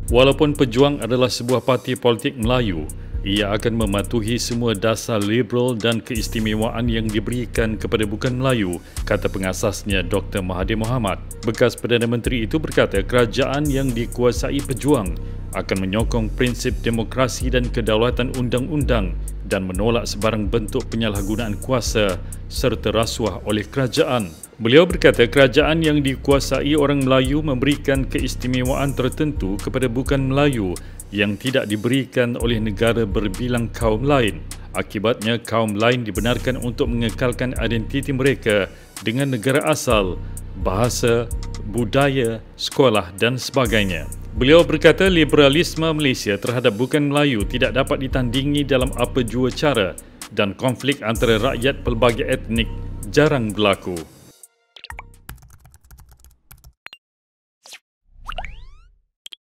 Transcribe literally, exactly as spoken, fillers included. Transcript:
Walaupun Pejuang adalah sebuah parti politik Melayu, ia akan mematuhi semua dasar liberal dan keistimewaan yang diberikan kepada bukan Melayu, kata pengasasnya Doktor Mahathir Mohamad. Bekas Perdana Menteri itu berkata kerajaan yang dikuasai Pejuang akan menyokong prinsip demokrasi dan kedaulatan undang-undang dan menolak sebarang bentuk penyalahgunaan kuasa serta rasuah oleh kerajaan. Beliau berkata kerajaan yang dikuasai orang Melayu memberikan keistimewaan tertentu kepada bukan Melayu yang tidak diberikan oleh negara berbilang kaum lain. Akibatnya, kaum lain dibenarkan untuk mengekalkan identiti mereka dengan negara asal, bahasa, budaya, sekolah dan sebagainya. Beliau berkata liberalisme Malaysia terhadap bukan Melayu tidak dapat ditandingi dalam apa jua cara dan konflik antara rakyat pelbagai etnik jarang berlaku.